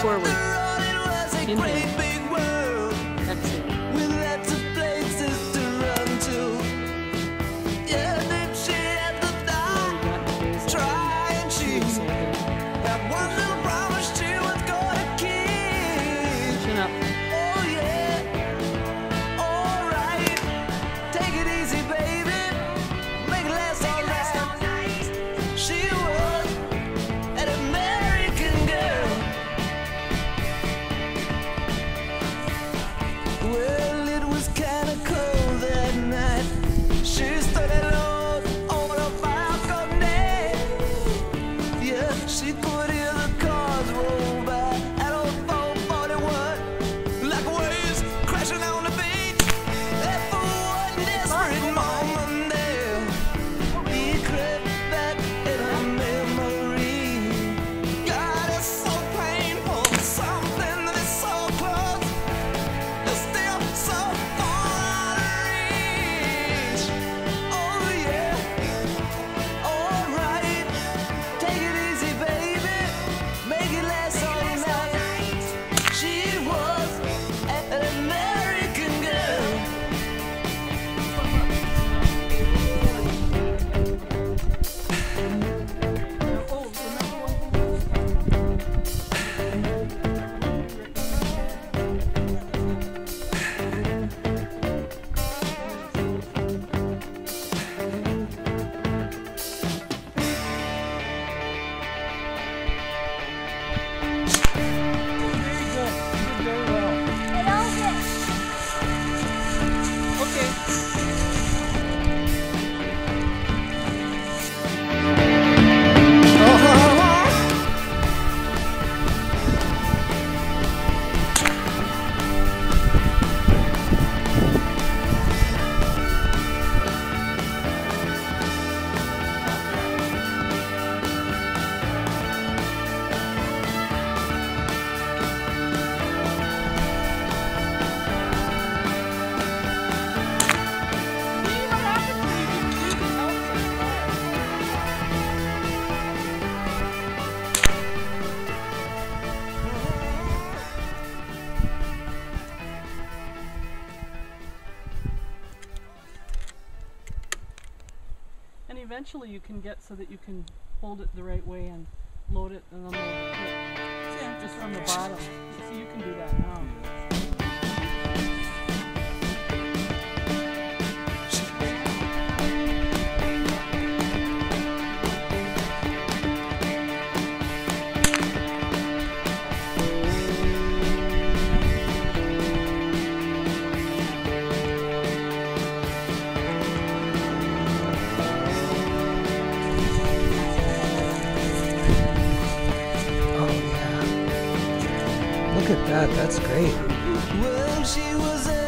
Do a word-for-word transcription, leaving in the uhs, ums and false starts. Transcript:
forward. Inhale. Exhale. Chin up. Well, it was kinda cold that night. She stood alone on a balcony. Yeah, she could hear the cars roll by at old four forty-one, like waves crashing on the beach. And for one desperate moment there, he crept back in her memory. God, it's so painful, something that is so close. Still so far out of reach. Oh yeah, alright. Take it easy, baby. Make it last all night. She was an American girl. And eventually you can get so that you can hold it the right way and load it and unload it yeah, just from the bottom. So you can do that now. Look at that, that's great. Well, she was